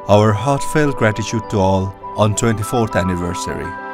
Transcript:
Our heartfelt gratitude to all on 24th anniversary.